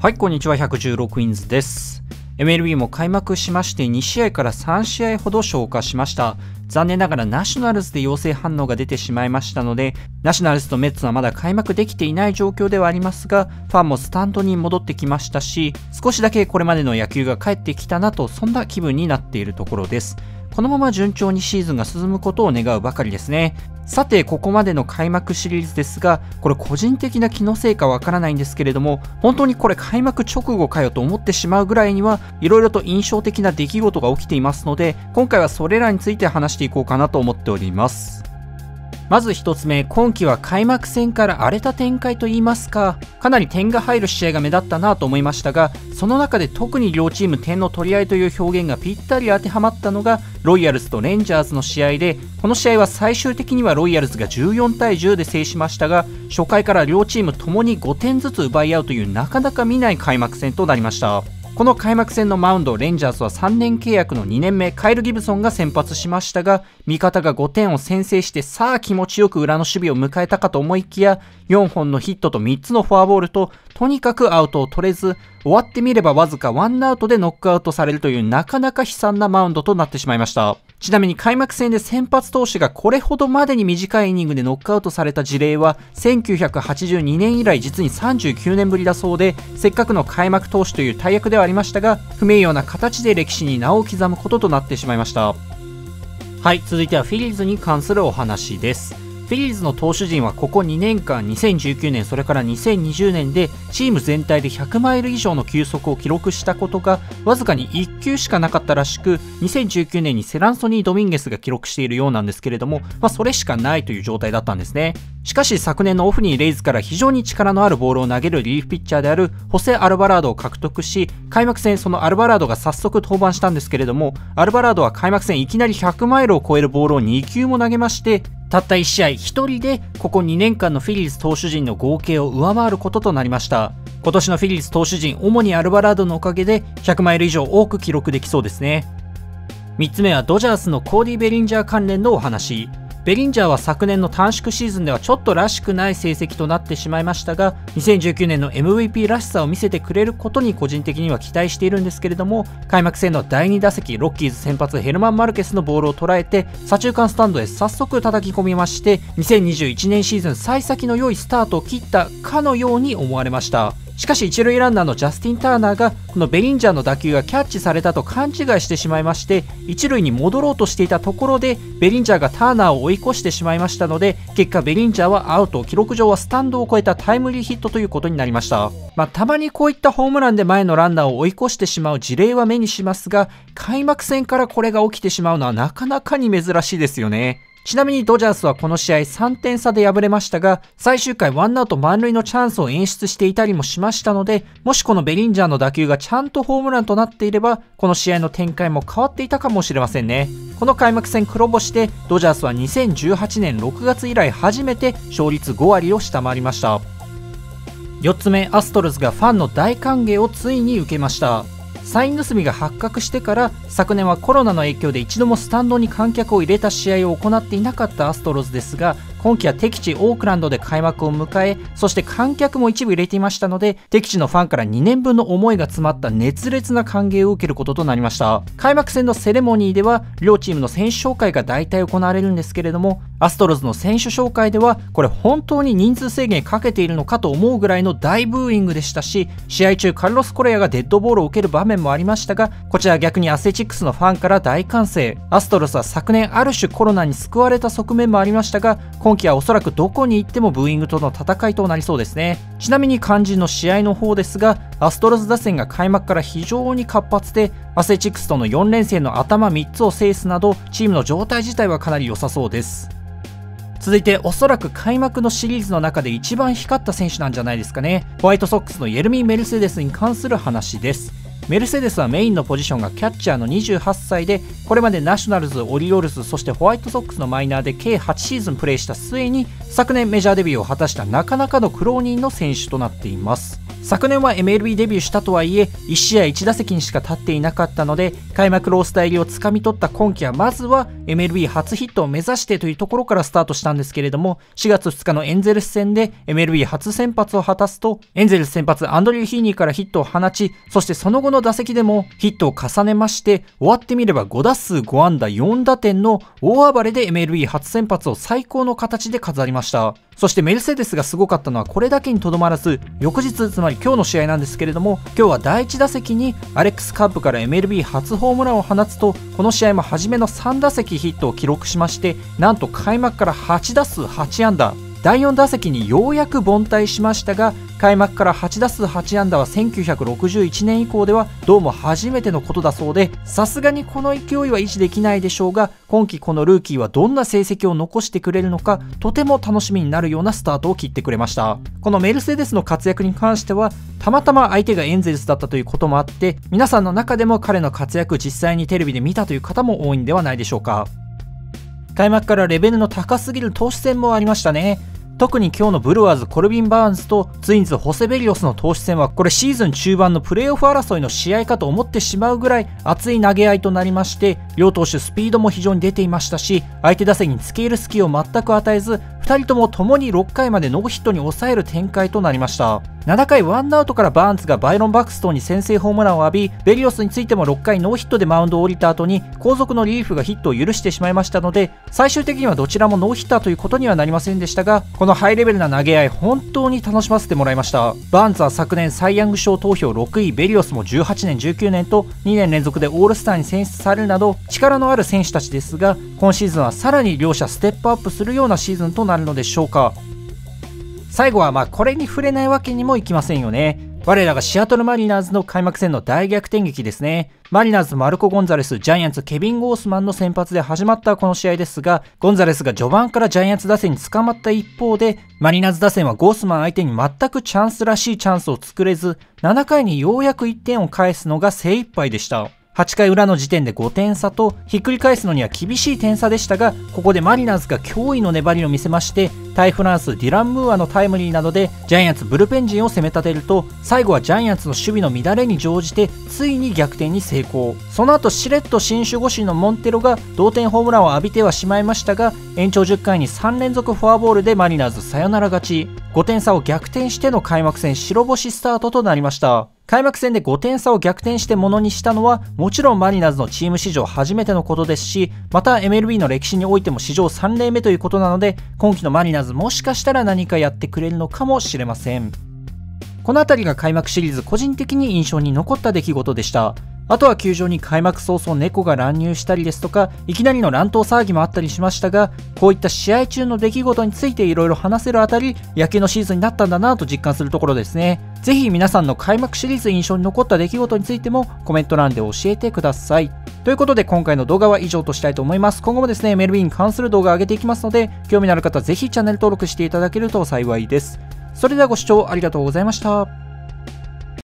はい、こんにちは。116インズです。MLB も開幕しまして2試合から3試合ほど消化しました。残念ながらナショナルズで陽性反応が出てしまいましたので、ナショナルズとメッツはまだ開幕できていない状況ではありますが、ファンもスタンドに戻ってきましたし、少しだけこれまでの野球が帰ってきたなと、そんな気分になっているところです。このまま順調にシーズンが進むことを願うばかりですね。さて、ここまでの開幕シリーズですが、これ個人的な気のせいかわからないんですけれども、本当にこれ開幕直後かよと思ってしまうぐらいにはいろいろと印象的な出来事が起きていますので、今回はそれらについて話していこうかなと思っております。まず一つ目、今季は開幕戦から荒れた展開といいますか、かなり点が入る試合が目立ったなと思いましたが、その中で特に両チーム点の取り合いという表現がぴったり当てはまったのがロイヤルズとレンジャーズの試合で、この試合は最終的にはロイヤルズが14対10で制しましたが、初回から両チームともに5点ずつ奪い合うというなかなか見ない開幕戦となりました。この開幕戦のマウンド、レンジャーズは3年契約の2年目、カイル・ギブソンが先発しましたが、味方が5点を先制して、さあ気持ちよく裏の守備を迎えたかと思いきや、4本のヒットと3つのフォアボールと、とにかくアウトを取れず、終わってみればわずか1アウトでノックアウトされるというなかなか悲惨なマウンドとなってしまいました。ちなみに開幕戦で先発投手がこれほどまでに短いイニングでノックアウトされた事例は1982年以来実に39年ぶりだそうで、せっかくの開幕投手という大役ではありましたが、不名誉な形で歴史に名を刻むこととなってしまいました。はい、続いてはフィリーズに関するお話です。フィリーズの投手陣はここ2年間、2019年それから2020年でチーム全体で100マイル以上の球速を記録したことがわずかに1球しかなかったらしく、2019年にセランソニー・ドミンゲスが記録しているようなんですけれども、それしかないという状態だったんですね。しかし昨年のオフにレイズから非常に力のあるボールを投げるリリーフピッチャーであるホセ・アルバラードを獲得し、開幕戦そのアルバラードが早速登板したんですけれども、アルバラードは開幕戦いきなり100マイルを超えるボールを2球も投げまして、たった1試合1人でここ2年間のフィリーズ投手陣の合計を上回ることとなりました。今年のフィリーズ投手陣、主にアルバラードのおかげで100マイル以上多く記録できそうですね。3つ目はドジャースのコーディ・ベリンジャー関連のお話。ベリンジャーは昨年の短縮シーズンではちょっとらしくない成績となってしまいましたが、2019年の MVP らしさを見せてくれることに個人的には期待しているんですけれども、開幕戦の第2打席、ロッキーズ先発ヘルマン・マルケスのボールを捉えて左中間スタンドへ早速叩き込みまして、2021年シーズン幸先の良いスタートを切ったかのように思われました。しかし一塁ランナーのジャスティン・ターナーがこのベリンジャーの打球がキャッチされたと勘違いしてしまいまして、一塁に戻ろうとしていたところでベリンジャーがターナーを追い越してしまいましたので、結果ベリンジャーはアウト、記録上はスタンドを越えたタイムリーヒットということになりました。たまにこういったホームランで前のランナーを追い越してしまう事例は目にしますが、開幕戦からこれが起きてしまうのはなかなかに珍しいですよね。ちなみにドジャースはこの試合3点差で敗れましたが、最終回1アウト満塁のチャンスを演出していたりもしましたので、もしこのベリンジャーの打球がちゃんとホームランとなっていれば、この試合の展開も変わっていたかもしれませんね。この開幕戦黒星で、ドジャースは2018年6月以来初めて勝率5割を下回りました。4つ目、アストロズがファンの大歓迎をついに受けました。サイン盗みが発覚してから昨年はコロナの影響で一度もスタンドに観客を入れた試合を行っていなかったアストロズですが、今季は敵地オークランドで開幕を迎え、そして観客も一部入れていましたので、敵地のファンから2年分の思いが詰まった熱烈な歓迎を受けることとなりました。開幕戦のセレモニーでは両チームの選手紹介が大体行われるんですけれども、アストロズの選手紹介ではこれ本当に人数制限かけているのかと思うぐらいの大ブーイングでしたし、試合中カルロス・コレアがデッドボールを受ける場面もありましたが、こちら逆にアスレチックスのファンから大歓声。アストロズは昨年ある種コロナに救われた側面もありましたが、今季はおそらくどこに行ってもブーイングとの戦いとなりそうですね。ちなみに肝心の試合の方ですが、アストロズ打線が開幕から非常に活発で、アスレチックスとの4連戦の頭3つを制すなど、チームの状態自体はかなり良さそうです。続いておそらく開幕のシリーズの中で一番光った選手なんじゃないですかね。ホワイトソックスのイェルミー・メルセデスに関する話です。 メルセデスはメインのポジションがキャッチャーの28歳で、これまでナショナルズ、オリオールズ、そしてホワイトソックスのマイナーで計8シーズンプレーした末に昨年メジャーデビューを果たしたなかなかの苦労人の選手となっています。昨年は MLB デビューしたとはいえ1試合1打席にしか立っていなかったので、開幕ロースター入りをつかみ取った今季はまずは MLB 初ヒットを目指してというところからスタートしたんですけれども、4月2日のエンゼルス戦で MLB 初先発を果たすと、エンゼルス先発アンドリュー・ヒーニーからヒットを放ち、そしてその後の打席でもヒットを重ねまして、終わってみれば5打数5安打4打点の大暴れで MLB 初先発を最高の形で飾りました。そしてメルセデスがすごかったのはこれだけにとどまらず、翌日、つまり今日の試合なんですけれども、今日は第1打席にアレックス・カープから MLB 初ホームランを放つと、この試合も初めの3打席ヒットを記録しまして、なんと開幕から8打数8安打、第4打席にようやく凡退しましたが、開幕から8打数8安打は1961年以降ではどうも初めてのことだそうで、さすがにこの勢いは維持できないでしょうが、今季このルーキーはどんな成績を残してくれるのか、とても楽しみになるようなスタートを切ってくれました。このメルセデスの活躍に関しては、たまたま相手がエンゼルスだったということもあって、皆さんの中でも彼の活躍実際にテレビで見たという方も多いんではないでしょうか。開幕からレベルの高すぎる投手戦もありましたね。特に今日のブルワーズコルビン・バーンズとツインズホセベリオスの投手戦は、これシーズン中盤のプレーオフ争いの試合かと思ってしまうぐらい熱い投げ合いとなりまして、両投手スピードも非常に出ていましたし、相手打線に付け入る隙を全く与えず、2人とも共に6回までノーヒットに抑える展開となりました。7回ワンアウトからバーンズがバイロン・バクストンに先制ホームランを浴び、ベリオスについても6回ノーヒットでマウンドを降りた後に後続のリリーフがヒットを許してしまいましたので、最終的にはどちらもノーヒッターということにはなりませんでしたが、このハイレベルな投げ合い本当に楽しませてもらいました。バーンズは昨年サイ・ヤング賞投票6位、ベリオスも18年19年と2年連続でオールスターに選出されるなど力のある選手たちですが、今シーズンはさらに両者ステップアップするようなシーズンとなるのでしょうか。最後はこれに触れないわけにもいきませんよね。我らがシアトルマリナーズの開幕戦の大逆転劇ですね。マリナーズマルコ・ゴンザレス、ジャイアンツケビン・ゴースマンの先発で始まったこの試合ですが、ゴンザレスが序盤からジャイアンツ打線に捕まった一方で、マリナーズ打線はゴースマン相手に全くチャンスらしいチャンスを作れず、7回にようやく1点を返すのが精一杯でした。8回裏の時点で5点差とひっくり返すのには厳しい点差でしたが、ここでマリナーズが驚異の粘りを見せまして、タイ・フランス、ディラン・ムーアのタイムリーなどでジャイアンツブルペン陣を攻め立てると、最後はジャイアンツの守備の乱れに乗じてついに逆転に成功。その後しれっと新守護神のモンテロが同点ホームランを浴びてはしまいましたが、延長10回に3連続フォアボールでマリナーズサヨナラ勝ち、5点差を逆転しての開幕戦白星スタートとなりました。開幕戦で5点差を逆転してものにしたのはもちろんマリナーズのチーム史上初めてのことですし、また MLB の歴史においても史上3例目ということなので、今季のマリナーズもしかしたら何かやってくれるのかもしれません。この辺りが開幕シリーズ個人的に印象に残った出来事でした。あとは球場に開幕早々猫が乱入したりですとか、いきなりの乱闘騒ぎもあったりしましたが、こういった試合中の出来事についていろいろ話せるあたり、野球のシーズンになったんだなと実感するところですね。ぜひ皆さんの開幕シリーズ印象に残った出来事についてもコメント欄で教えてください。ということで今回の動画は以上としたいと思います。今後もですね、MLB に関する動画を上げていきますので、興味のある方はぜひチャンネル登録していただけると幸いです。それではご視聴ありがとうございました。